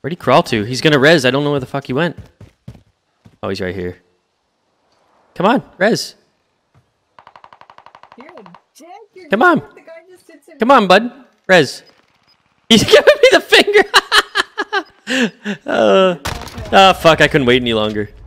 Where'd he crawl to? He's gonna res. I don't know where the fuck he went. Oh, he's right here. Come on, res. Come on. Come on, bud. Res. He's giving me the finger. Oh, fuck. I couldn't wait any longer.